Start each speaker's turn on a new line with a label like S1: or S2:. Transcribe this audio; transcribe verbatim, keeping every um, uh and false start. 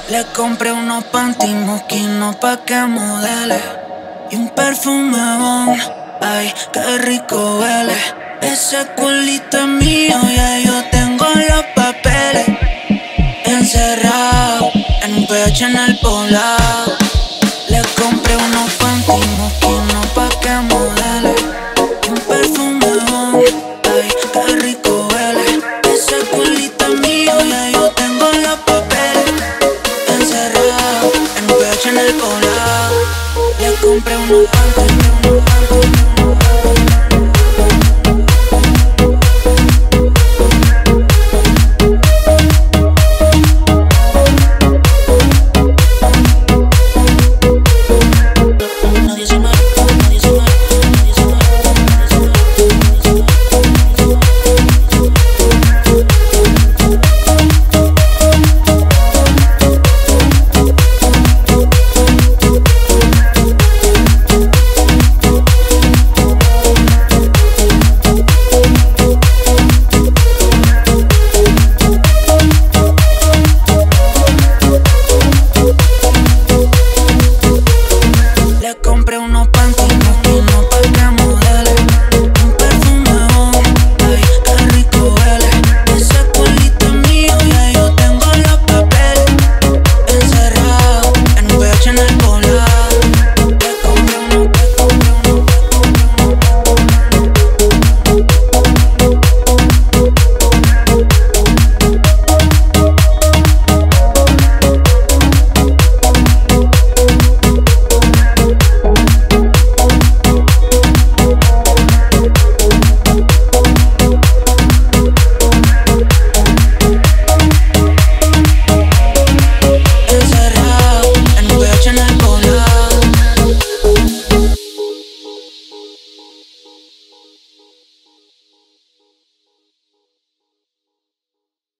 S1: Le compré unos panty mosquinos pa' que modele y un perfume bon, ay, qué rico huele. Ese culito es mío, ya yo tengo los papeles encerrado en un pecho en el poblado. Le compré unos panty mosquinos pa' que modele y un perfume bon, ay, qué rico huele. Ese culito es mío, ya yo tengo los papeles encerrado en un pecho en el poblado. Le compré unos panty.